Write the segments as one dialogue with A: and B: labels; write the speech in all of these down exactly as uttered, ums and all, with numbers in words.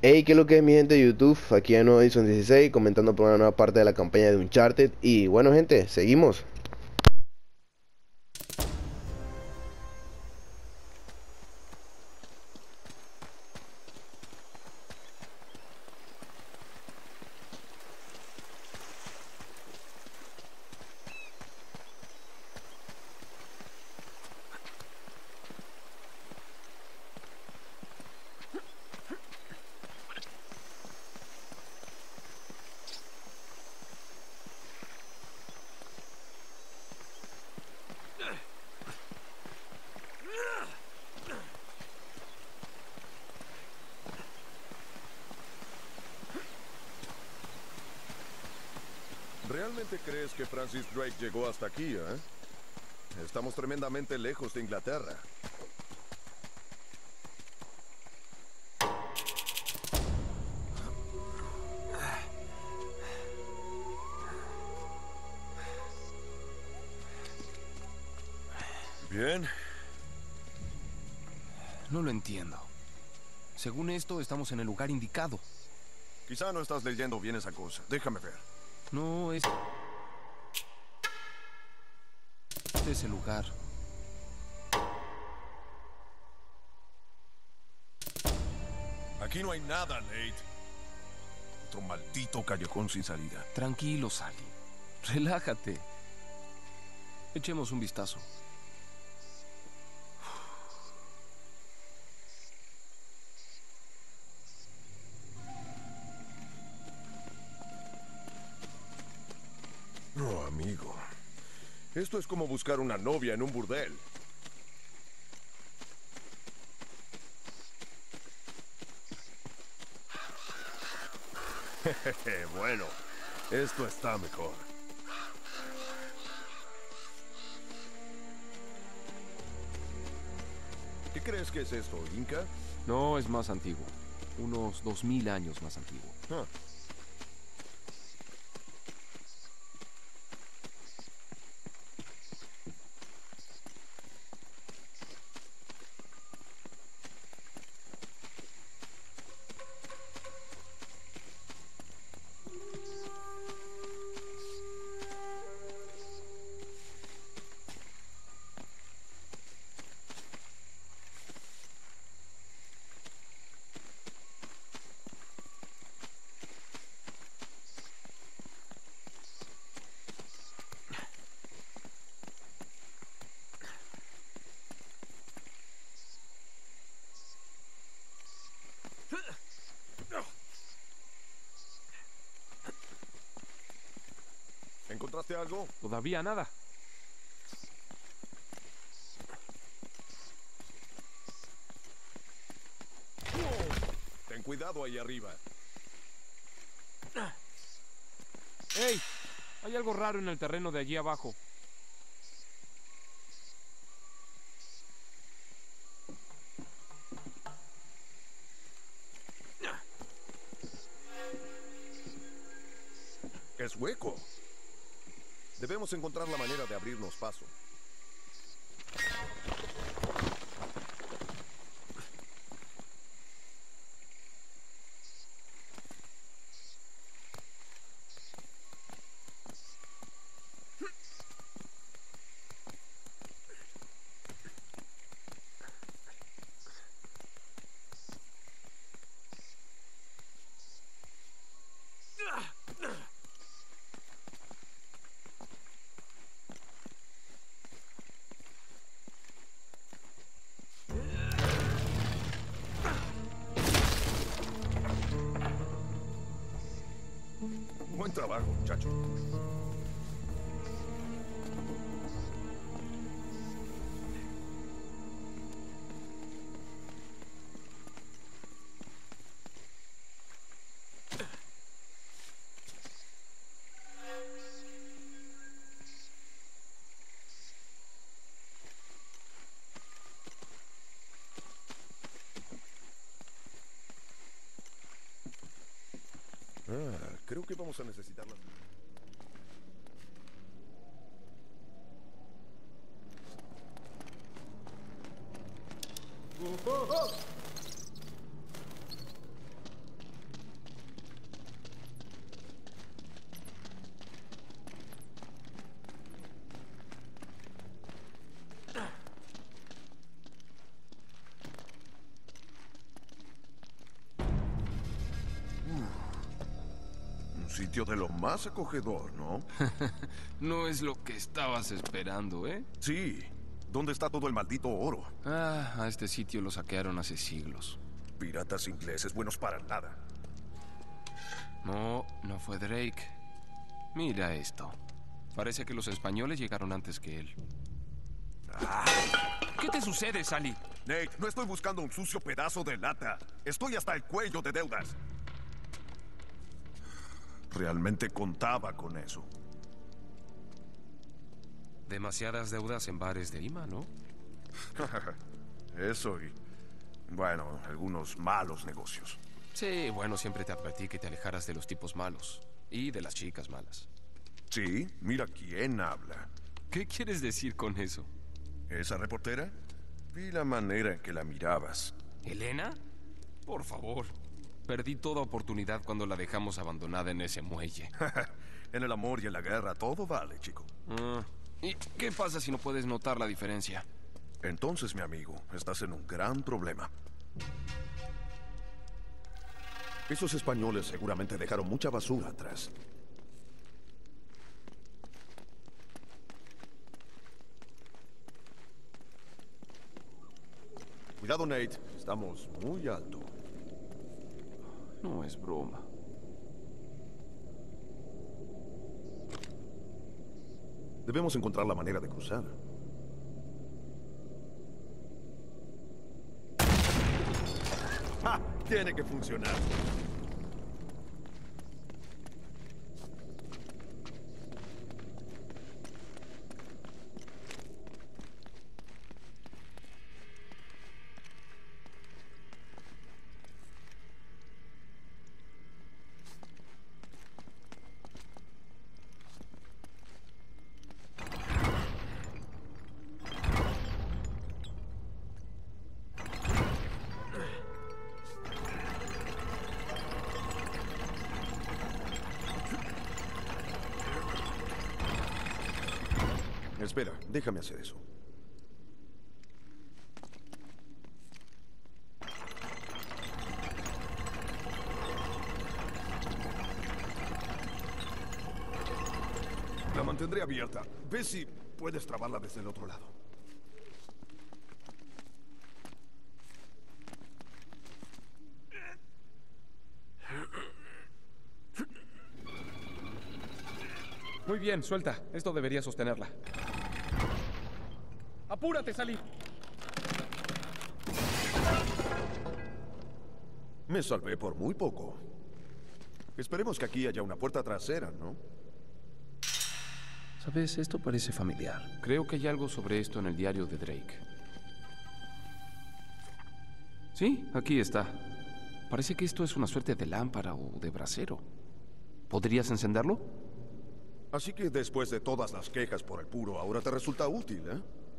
A: Hey, ¿qué es lo que es mi gente de YouTube? Aquí en nuevo Edison dieciséis comentando por una nueva parte de la campaña de Uncharted. Y bueno, gente, seguimos.
B: ¿Realmente crees que Francis Drake llegó hasta aquí, eh? Estamos tremendamente lejos de Inglaterra. Bien.
C: No lo entiendo. Según esto, estamos en el lugar indicado.
B: Quizá no estás leyendo bien esa cosa. Déjame ver.
C: No es... Este es el lugar.
B: Aquí no hay nada, Nate. Otro maldito callejón sin salida.
C: Tranquilo, Sally. Relájate. Echemos un vistazo.
B: No, amigo. Esto es como buscar una novia en un burdel. Jejeje, bueno, esto está mejor. ¿Qué crees que es esto, Inca?
C: No, es más antiguo. Unos dos mil años más antiguo.
B: Ah. ¿Encontraste algo?
C: Todavía nada.
B: Ten cuidado ahí arriba.
C: ¡Ey! Hay algo raro en el terreno de allí abajo.
B: Es hueco. Debemos encontrar la manera de abrirnos paso. Buen trabajo, muchacho. Ah, creo que vamos a necesitarlas. sitio de lo más acogedor, ¿no?
C: No es lo que estabas esperando, ¿eh?
B: Sí. ¿Dónde está todo el maldito oro?
C: Ah, a este sitio lo saquearon hace siglos.
B: Piratas ingleses buenos para nada.
C: No, no fue Drake. Mira esto. Parece que los españoles llegaron antes que él.
B: Ah.
C: ¿Qué te sucede, Sally?
B: Nate, no estoy buscando un sucio pedazo de lata. Estoy hasta el cuello de deudas. Realmente contaba con eso.
C: Demasiadas deudas en bares de Ima, ¿no?
B: Eso y... bueno, algunos malos negocios.
C: Sí, bueno, siempre te advertí que te alejaras de los tipos malos. Y de las chicas malas.
B: Sí, mira quién habla.
C: ¿Qué quieres decir con eso?
B: ¿Esa reportera? Vi la manera en que la mirabas.
C: ¿Elena? Por favor. Perdí toda oportunidad cuando la dejamos abandonada en ese muelle.
B: En el amor y en la guerra todo vale, chico.
C: Ah, ¿y qué pasa si no puedes notar la diferencia?
B: Entonces, mi amigo, estás en un gran problema. Esos españoles seguramente dejaron mucha basura atrás. Cuidado, Nate. Estamos muy alto.
C: No es broma.
B: Debemos encontrar la manera de cruzar. ¡Ah! Tiene que funcionar. Espera, déjame hacer eso. La mantendré abierta. Ve si puedes trabarla desde el otro lado.
C: Muy bien, suelta. Esto debería sostenerla. ¡Apúrate, Sally!
B: Me salvé por muy poco. Esperemos que aquí haya una puerta trasera, ¿no?
C: Sabes, esto parece familiar. Creo que hay algo sobre esto en el diario de Drake. Sí, aquí está. Parece que esto es una suerte de lámpara o de brasero. ¿Podrías encenderlo?
B: Así que después de todas las quejas por el puro, ahora te resulta útil, ¿eh?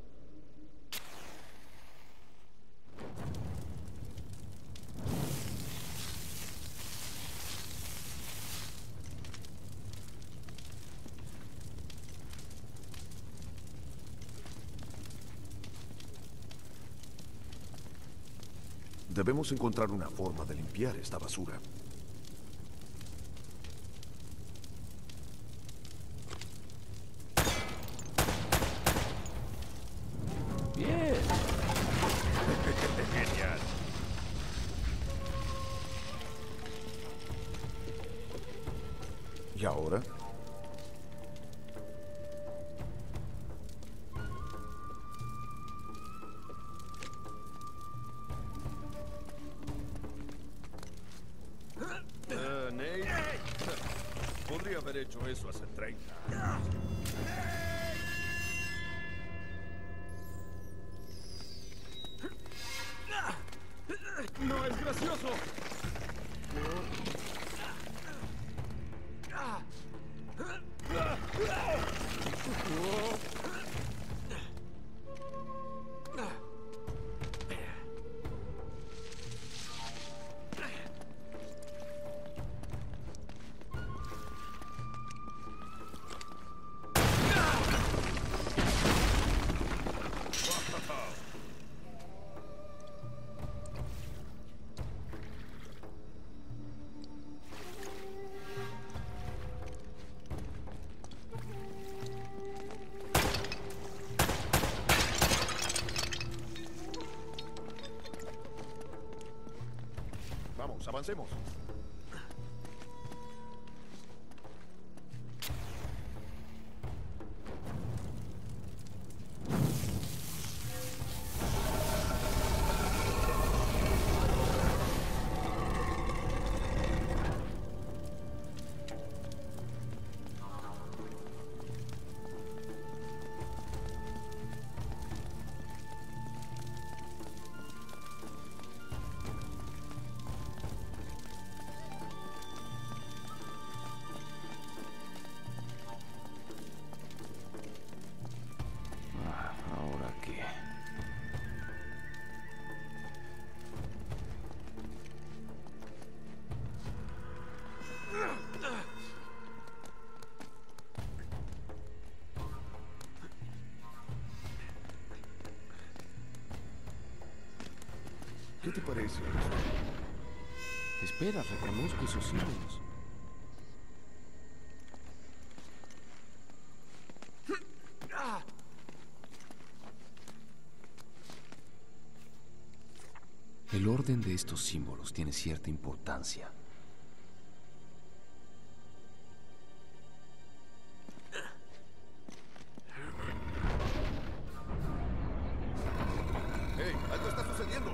B: Debemos encontrar una forma de limpiar esta basura.
C: Bien.
B: Genial. ¿Y ahora? Uh, Nate, podría haber hecho eso hace treinta años.
C: ¡No es gracioso!
B: Vamos, avancemos. ¿Qué te parece eso?
C: Espera, reconozco esos símbolos. El orden de estos símbolos tiene cierta importancia.
B: ¡Hey! ¡Algo está sucediendo!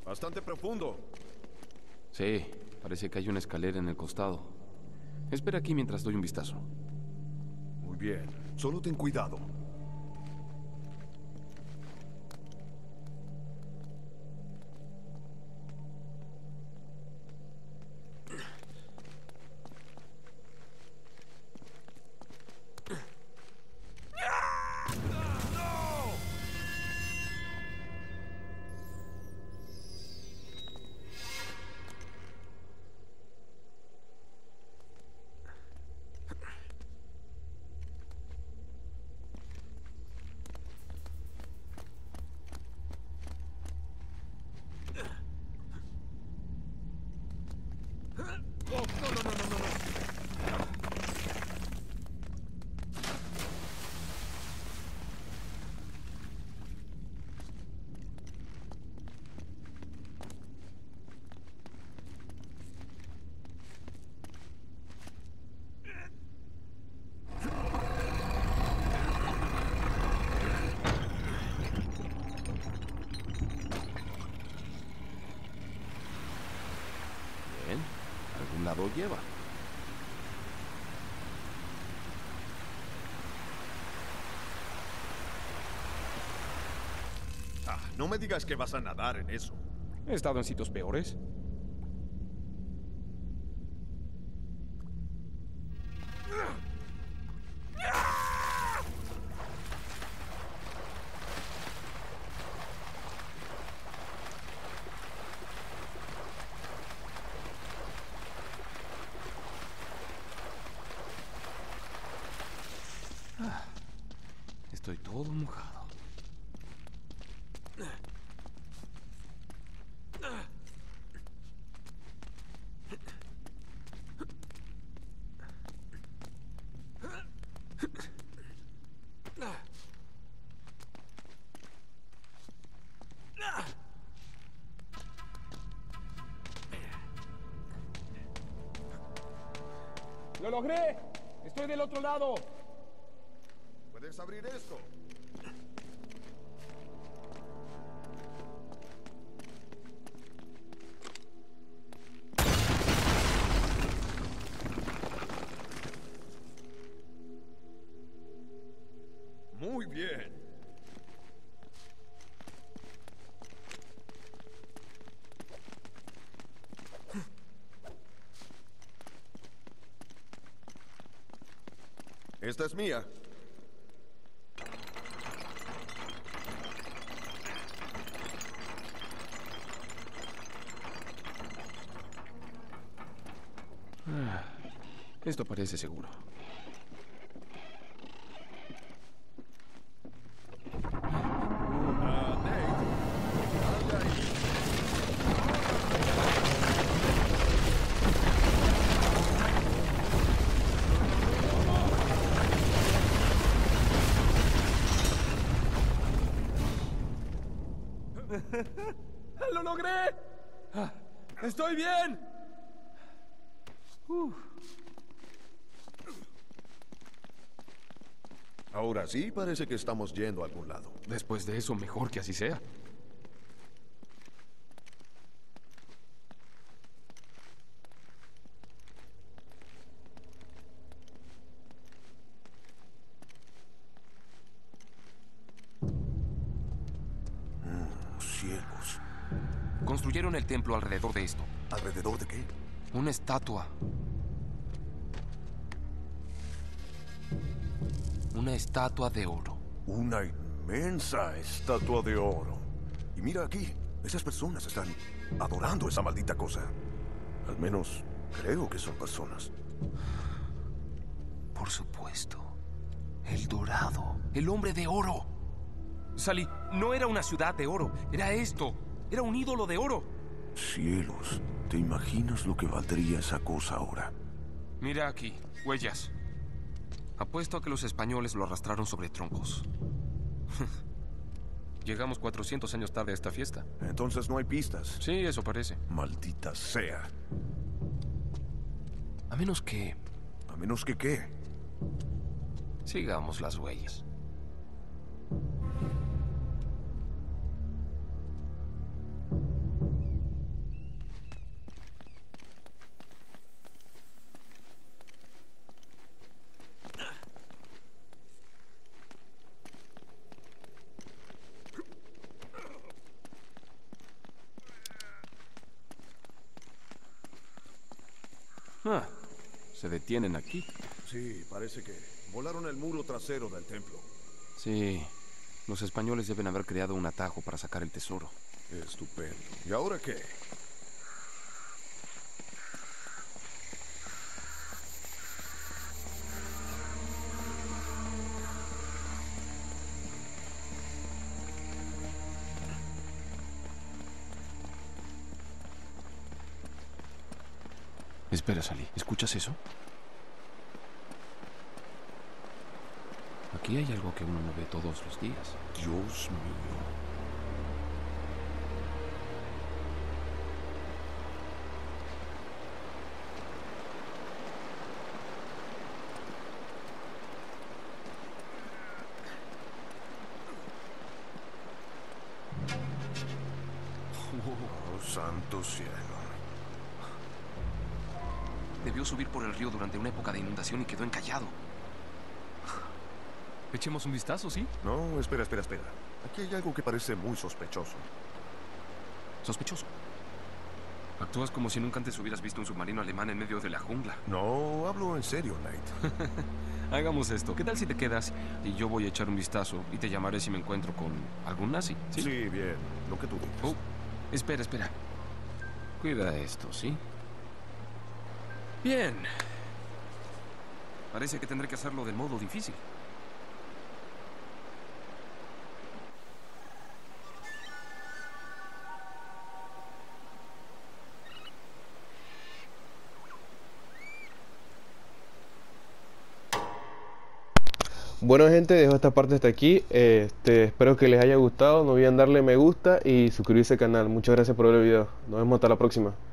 B: Bastante profundo.
C: Sí, parece que hay una escalera en el costado. Espera aquí mientras doy un vistazo.
B: Muy bien. Solo ten cuidado.
C: Bien, algún lado lleva.
B: Ah, no me digas que vas a nadar en eso.
C: He estado en sitios peores. Ah, estoy todo mojado. ¡Lo logré! ¡Estoy del otro lado!
B: ¿Puedes abrir esto? Muy bien. Esta es mía.
C: Ah, esto parece seguro.
B: Ah, Nate. Dale ahí.
C: ¡Lo logré! Ah, ¡estoy bien! Uf.
B: Ahora sí parece que estamos yendo a algún lado.
C: Después de eso, mejor que así sea.
B: Cielos.
C: Construyeron el templo alrededor de esto.
B: ¿Alrededor de qué?
C: Una estatua. Una estatua de oro.
B: Una inmensa estatua de oro. Y mira aquí, esas personas están adorando esa maldita cosa. Al menos creo que son personas.
C: Por supuesto. El Dorado. El hombre de oro. Sally, no era una ciudad de oro. Era esto. Era un ídolo de oro.
B: Cielos, ¿te imaginas lo que valdría esa cosa ahora?
C: Mira aquí, huellas. Apuesto a que los españoles lo arrastraron sobre troncos. Llegamos cuatrocientos años tarde a esta fiesta.
B: Entonces no hay pistas.
C: Sí, eso parece.
B: Maldita sea.
C: A menos que
B: ¿A menos que qué?
C: sigamos las huellas. Ah, se detienen aquí.
B: Sí, parece que volaron el muro trasero del templo.
C: Sí, los españoles deben haber creado un atajo para sacar el tesoro.
B: Estupendo. ¿Y ahora qué?
C: Espera, Sally. ¿Escuchas eso? Aquí hay algo que uno no ve todos los días.
B: Dios mío. Oh, santo cielo.
C: Debió subir por el río durante una época de inundación y quedó encallado. Echemos un vistazo, ¿sí?
B: No, espera, espera, espera. Aquí hay algo que parece muy sospechoso.
C: Sospechoso. Actúas como si nunca antes hubieras visto un submarino alemán en medio de la jungla.
B: No, hablo en serio, Knight.
C: Hagamos esto. ¿Qué tal si te quedas y yo voy a echar un vistazo y te llamaré si me encuentro con algún nazi? Sí,
B: Sí, bien. Lo que tú digas.
C: Oh, espera, espera. Cuida esto, ¿sí? Bien. Parece que tendré que hacerlo del modo difícil.
A: Bueno gente, dejo esta parte hasta aquí. Este, espero que les haya gustado. No olviden darle me gusta y suscribirse al canal. Muchas gracias por ver el video. Nos vemos hasta la próxima.